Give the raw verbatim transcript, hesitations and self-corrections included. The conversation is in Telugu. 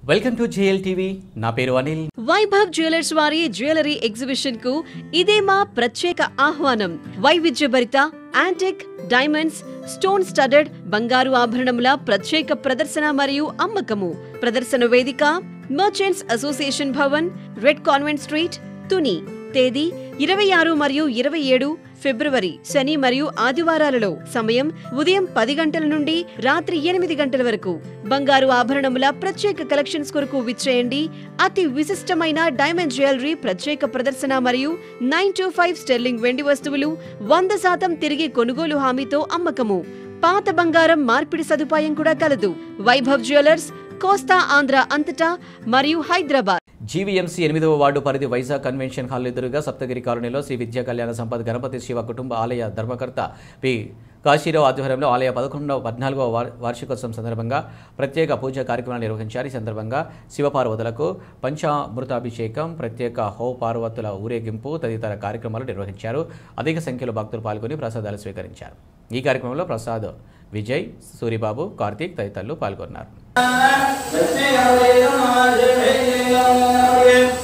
వెల్కమ్ టు జేఎల్ టీవీ నా పేరు అనిల్. వైభవ్ జ్యువెలర్స్ వారి జ్యువెలరీ ఎగ్జిబిషన్ కు ఇదే మా ప్రత్యేక ఆహ్వానం. వైవిధ్యభరిత యాంటిక్, డైమండ్స్, స్టోన్ స్టడెడ్ బంగారు ఆభరణముల ప్రత్యేక ప్రదర్శన మరియు అమ్మకము. ప్రదర్శన వేదిక merchants association Bhavan, red convent street, Tuni. తేదీ ఇరవై ఆరు మరియు ఇరవై ఏడు ఫిబ్రవరి శని మరియు ఆదివారాలలో. సమయం ఉదయం పది గంటల నుండి రాత్రి ఎనిమిది గంటల వరకు. బంగారు ఆభరణముల ప్రత్యేక కలెక్షన్స్ కొరకు విచ్చేయండి. అతి విశిష్టమైన డైమండ్ జ్యువెలరీ ప్రత్యేక ప్రదర్శన మరియు నైన్ టూ ఫైవ్ స్టెర్లింగ్ వెండి వస్తువులు వంద శాతం తిరిగి కొనుగోలు హామీతో అమ్మకము. పాత బంగారం మార్పిడి సదుపాయం కూడా కలదు. వైభవ్ జ్యువెలర్స్, కోస్తా ఆంధ్ర అంతటా మరియు హైదరాబాద్. జీవీఎంసీ ఎనిమిదవ వార్డు పరిధి వైజాగ్ కన్వెన్షన్ హాల్ ఎదురుగా సప్తగిరి కాలనీలో శ్రీ విద్యా కళ్యాణ సంపద గణపతి శివ కుటుంబ ఆలయ ధర్మకర్త పి కాశీరావు ఆధ్వర్యంలో ఆలయ పదకొండవ పద్నాలుగవ వార్షికోత్సవం సందర్భంగా ప్రత్యేక పూజా కార్యక్రమాలు నిర్వహించారు. ఈ సందర్భంగా శివపార్వతులకు పంచామృతాభిషేకం, ప్రత్యేక హో పార్వతుల ఊరేగింపు తదితర కార్యక్రమాలు నిర్వహించారు. అధిక సంఖ్యలో భక్తులు పాల్గొని ప్రసాదాలు స్వీకరించారు. ఈ కార్యక్రమంలో ప్రసాద్, విజయ్, సూరిబాబు, కార్తీక్ తదితరులు పాల్గొన్నారు.